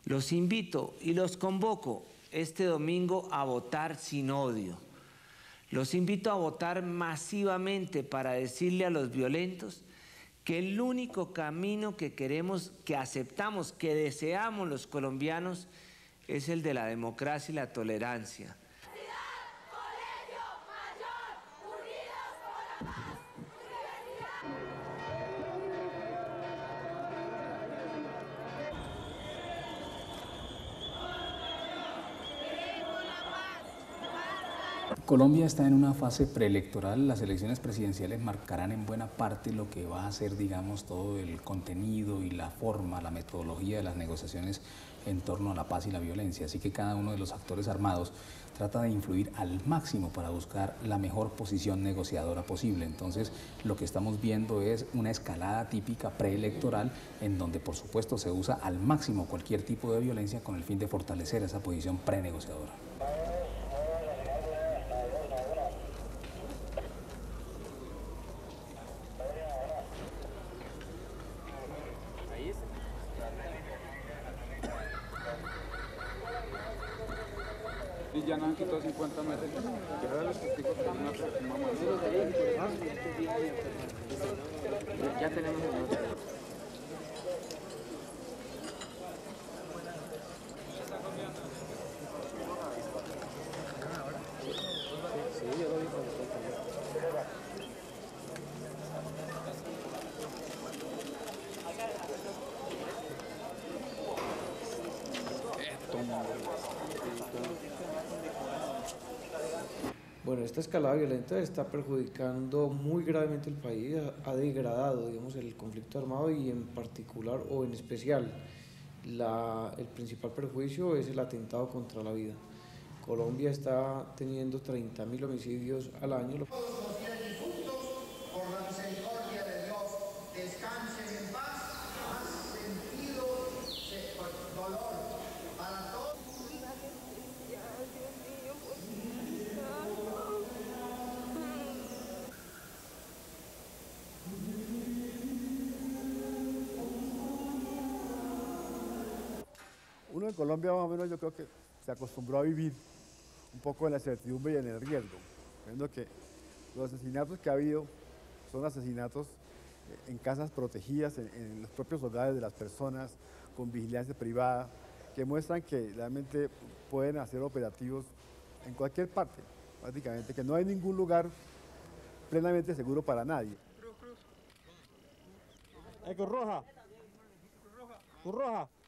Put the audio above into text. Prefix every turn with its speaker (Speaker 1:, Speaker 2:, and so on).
Speaker 1: Los invito y los convoco este domingo a votar sin odio. Los invito a votar masivamente para decirle a los violentos que el único camino que queremos, que aceptamos, que deseamos los colombianos es el de la democracia y la tolerancia.
Speaker 2: Colombia está en una fase preelectoral. Las elecciones presidenciales marcarán en buena parte lo que va a ser, digamos, todo el contenido y la forma, la metodología de las negociaciones en torno a la paz y la violencia. Así que cada uno de los actores armados trata de influir al máximo para buscar la mejor posición negociadora posible. Entonces, lo que estamos viendo es una escalada típica preelectoral en donde, por supuesto, se usa al máximo cualquier tipo de violencia con el fin de fortalecer esa posición prenegociadora.
Speaker 3: Y ya nos han quitado 50 metros. Ya los testigos que una próxima ya tenemos el norte. Sí, yo lo vi cuando fue
Speaker 4: Bueno, esta escalada violenta está perjudicando muy gravemente el país, ha degradado, digamos, el conflicto armado y en particular o en especial el principal perjuicio es el atentado contra la vida. Colombia está teniendo 30.000 homicidios al año.
Speaker 5: Todos los fieles difuntos, por la misericordia de Dios, descansen en paz, más sentido, dolor para todos.
Speaker 6: Uno en Colombia más o menos yo creo que se acostumbró a vivir un poco en la incertidumbre y en el riesgo, viendo que los asesinatos que ha habido son asesinatos en casas protegidas, en los propios hogares de las personas, con vigilancia privada, que muestran que realmente pueden hacer operativos en cualquier parte, prácticamente, que no hay ningún lugar plenamente seguro para nadie.
Speaker 7: Cruz roja. Cruz roja.